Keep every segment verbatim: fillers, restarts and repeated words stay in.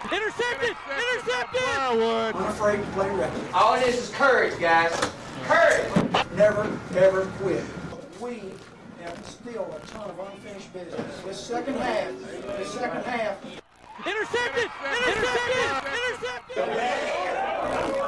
Intercepted! Intercepted! Firewood. I'm afraid to play record. All it is is courage, guys. Courage! Never, ever quit. We have still a ton of unfinished business. This second half, this second half. Intercepted! Intercepted! Intercepted!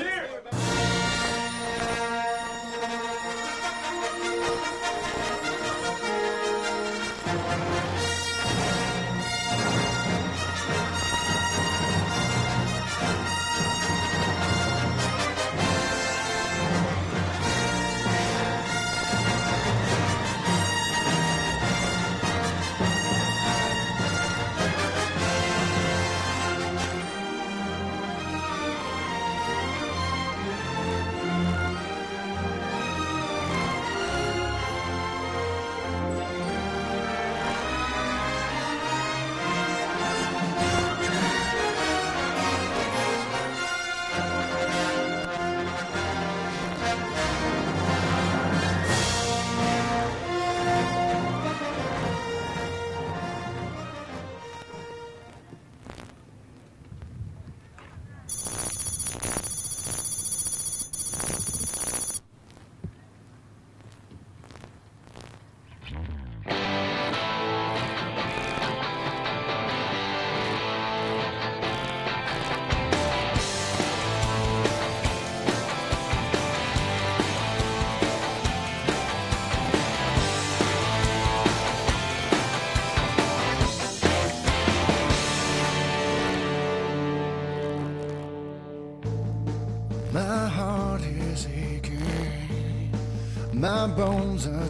My heart is aching, my bones are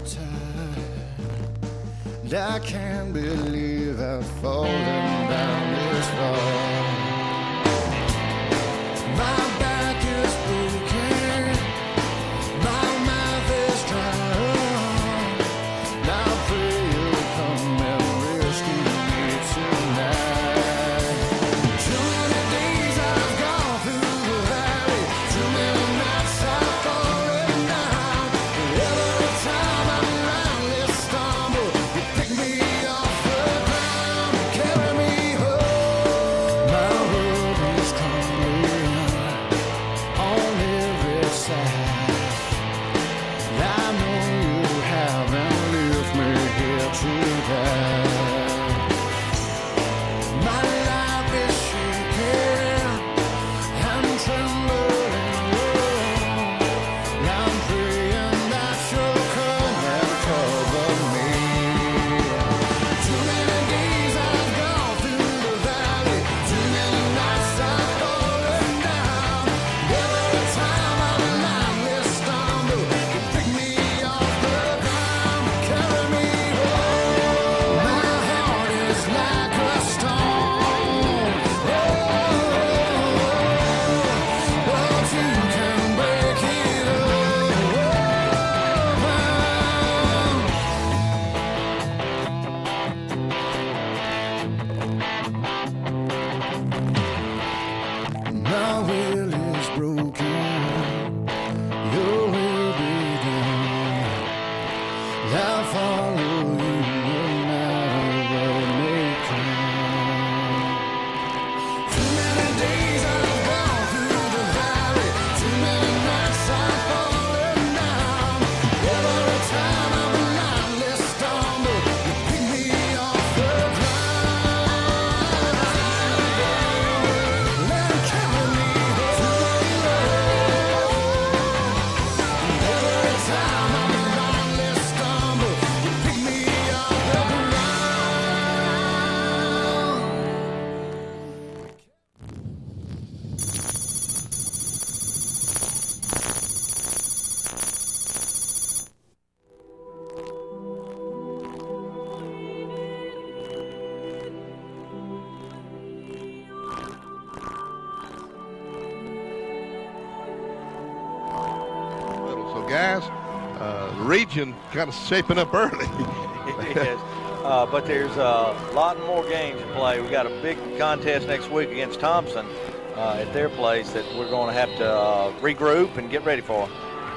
tired. I can't believe I've fallen down this far. My back is broken, my mouth is dry. I pray you'll come and rescue me tonight. Too many days I've gone through the valley, too many nights I've fallen down. Every time I blindly stumble, you pick me off the ground, carry me home. My world is crumbling on every side. I know you haven't left me here to die. My life is shaking, I'm trembling, I'm praying that you'll come and cover me. Too many days I've gone through the valley, too many nights I've fallen down. Every time I blindly stumble, you pick me off the ground, carry me home. My heart is like a stone, but you can break it up. My will is broken, your will be done. I'll follow you no matter what may come. Too many days I've gone through the valley, too many nights I've fallen down. Every time I blindly stumble, you pick me off the ground. Let it carry me home. Every time I blindly stumble, you pick me off the ground. So, guys, uh, the region kind of shaping up early. Yes. Uh, but there's a lot more games to play. We got a big contest next week against Thompson uh, at their place that we're going to have to uh, regroup and get ready for.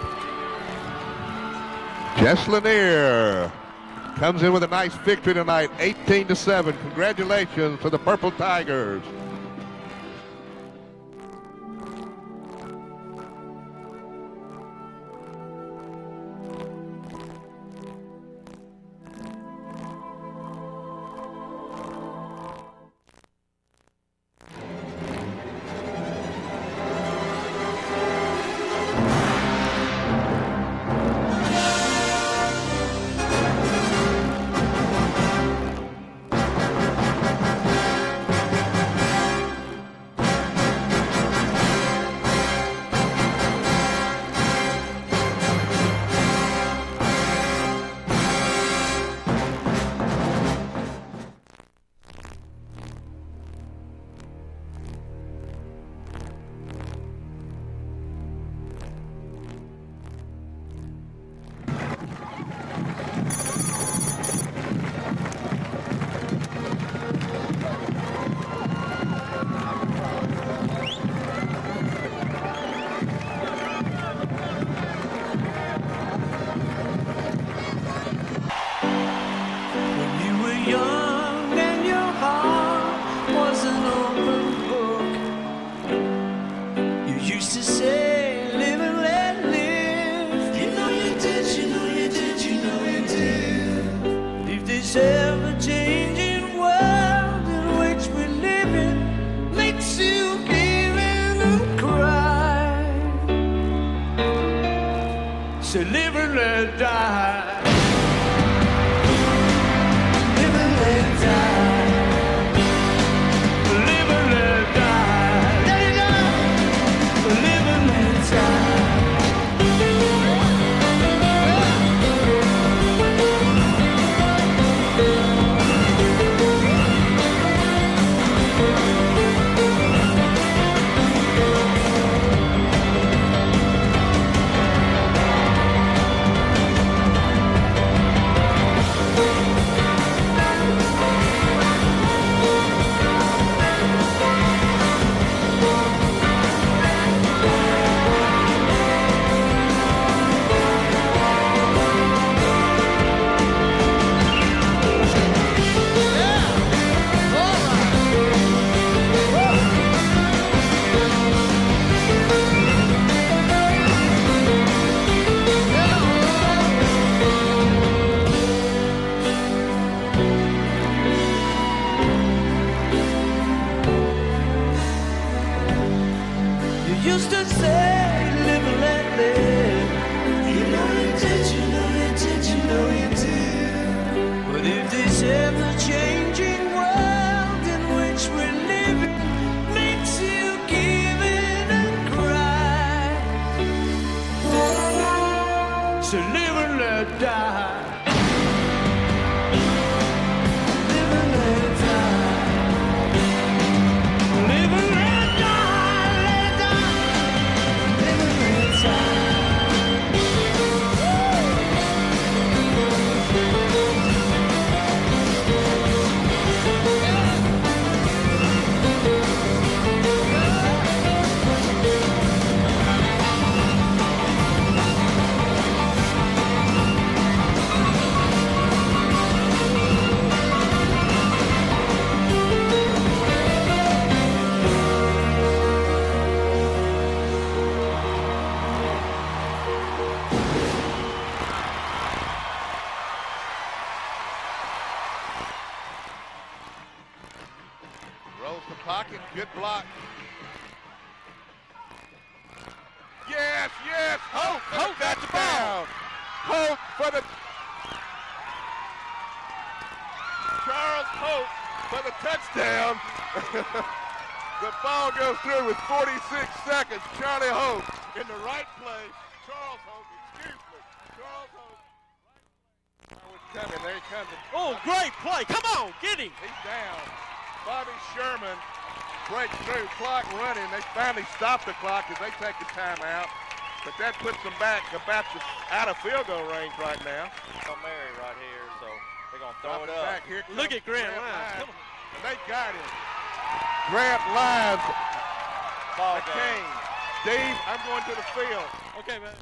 Jess Lanier comes in with a nice victory tonight, eighteen to seven. Congratulations to the Purple Tigers. young and your heart was an open book. You used to say, live and let live. You know you did, you know you did, you know you did. If this ever-changing world in which we live in makes you give in and cry, so live and let die. Live and let die. Live and let die. Let it die. Live and let die. You used to say, live and let live. You know you did, you know you did, you know you did. But if this ever-changing world in which we're living makes you give in and cry, so live and let die. Live and let die. Live and let die. Let die. Live and let die. Rolls the pocket, good block. Yes, yes, Hope, Hope got the ball. Hope for the, Charles Hope for the touchdown. The ball goes through with forty-six seconds. Charlie Hope in the right place. Charles Hope, excuse me, Charles Hope. Right coming, there he comes. Oh, great play. Come on, get him. He's down. Bobby Sherman breaks through, clock running. They finally stop the clock as they take the timeout. But that puts them back about the, out of field goal range right now. Hail Mary right here, so they're going to throw Drop it it up. back. Here comes Look at Grant Lyons. Lyons. Come on. And they got him. Grant Lyons. Ball game. McCain. Steve, I'm going to the field. Okay, man.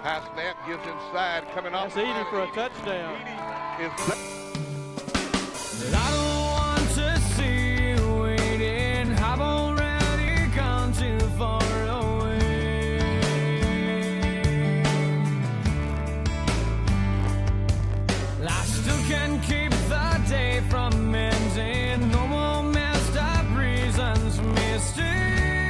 High snap gives inside, coming off. That's Edie for a touchdown. Edie is I don't want to see you waiting. I've already gone too far away. I still can keep the day from ending. No more messed up reasons for me to stay.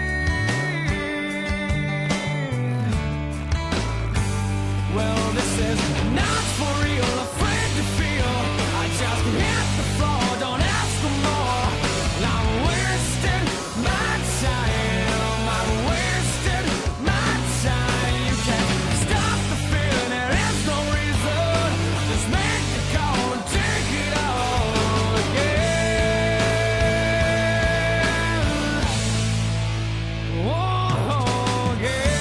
Well, this is not for real, afraid to feel. I just hit the floor, don't ask for more. I'm wasting my time, I'm wasting my time. You can't stop the feeling, there is no reason. Just make the call and take it all again. Whoa, again.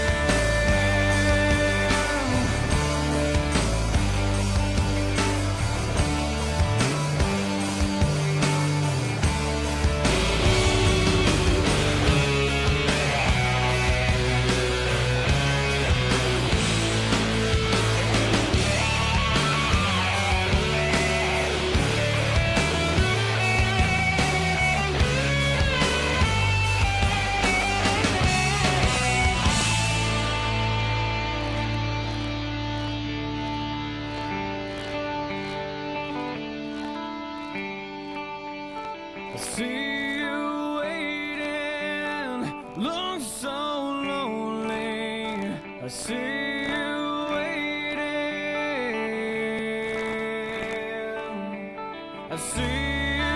I see you waiting, look so lonely. I see you waiting. I see you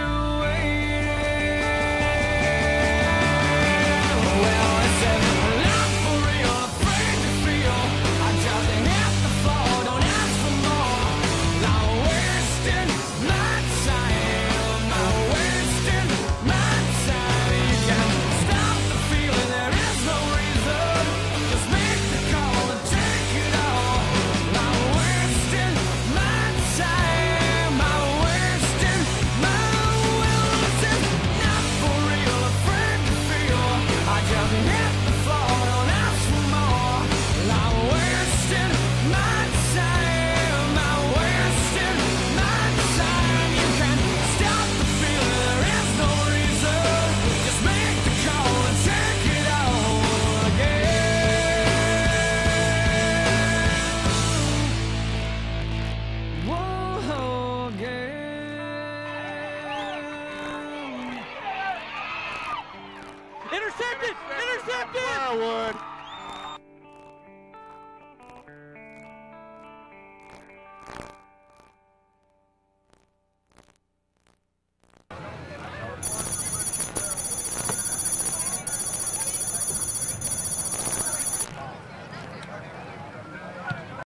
waiting. Well, I said, not for real, afraid to feel. I just hit the floor, don't ask for more. I'm wasting my time, I'm wasting my time. You can't stop the feeling, there is no reason. Just make the call and take it all. I'm wasting my time, I'm wasting my will. This is not for real, afraid to feel. I just hit the floor, don't ask for more. I'm wasting my time, I'm wasting my time. You can't stop the feeling, there is no reason. Just make the call and take it all again. Whoa, again. Intercepted! Intercepted! Briarwood.